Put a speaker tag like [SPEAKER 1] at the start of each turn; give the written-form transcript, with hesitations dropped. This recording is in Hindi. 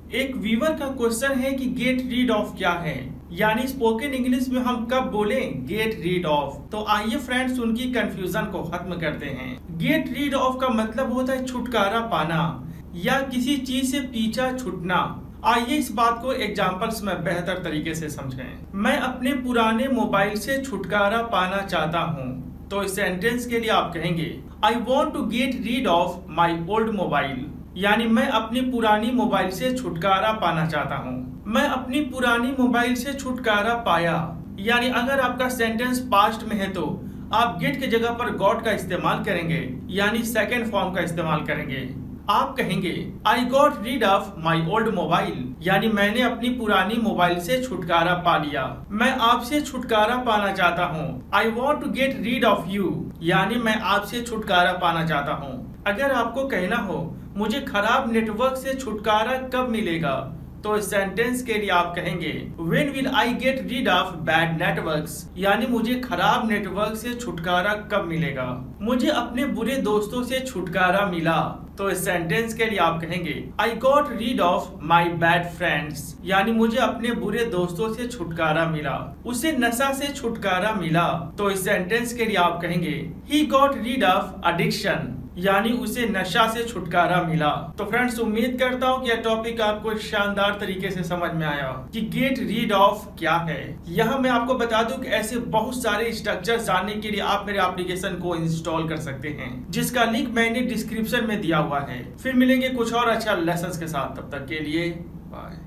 [SPEAKER 1] एक व्यूअर का क्वेश्चन है कि गेट रीड ऑफ क्या है, यानी स्पोकन इंग्लिश में हम कब बोलें गेट रीड ऑफ। तो आइए फ्रेंड्स उनकी कंफ्यूजन को खत्म करते हैं। गेट रीड ऑफ का मतलब होता है छुटकारा पाना या किसी चीज से पीछा छूटना। आइए इस बात को एग्जाम्पल्स में बेहतर तरीके से समझें। मैं अपने पुराने मोबाइल से छुटकारा पाना चाहता हूँ। तो इस सेंटेंस के लिए आप कहेंगे I want to get rid of my old mobile, यानी मैं अपनी पुरानी मोबाइल से छुटकारा पाना चाहता हूँ। मैं अपनी पुरानी मोबाइल से छुटकारा पाया, यानी अगर आपका सेंटेंस पास्ट में है तो आप गेट की जगह पर गॉट का इस्तेमाल करेंगे, यानी सेकंड फॉर्म का इस्तेमाल करेंगे। आप कहेंगे I got rid of my old mobile, यानी मैंने अपनी पुरानी मोबाइल से छुटकारा पा लिया। मैं आपसे छुटकारा पाना चाहता हूँ। I want to get rid of you, यानी मैं आपसे छुटकारा पाना चाहता हूँ। अगर आपको कहना हो मुझे खराब नेटवर्क से छुटकारा कब मिलेगा, तो इस सेंटेंस के लिए आप कहेंगे When will I get rid of bad networks, यानी मुझे खराब नेटवर्क से छुटकारा कब मिलेगा। मुझे अपने बुरे दोस्तों से छुटकारा मिला, तो इस सेंटेंस के लिए आप कहेंगे I got rid of my bad friends, यानी मुझे अपने बुरे दोस्तों से छुटकारा मिला। उसे नशा से छुटकारा मिला, तो इस सेंटेंस के लिए आप कहेंगे He got rid of addiction, यानी उसे नशा से छुटकारा मिला। तो फ्रेंड्स उम्मीद करता हूँ कि यह टॉपिक आपको शानदार तरीके से समझ में आया कि गेट रीड ऑफ क्या है। यहाँ मैं आपको बता दूं कि ऐसे बहुत सारे स्ट्रक्चर जानने के लिए आप मेरे एप्लीकेशन को इंस्टॉल कर सकते हैं, जिसका लिंक मैंने डिस्क्रिप्शन में दिया हुआ है। फिर मिलेंगे कुछ और अच्छा लेसन के साथ, तब तक के लिए बाय।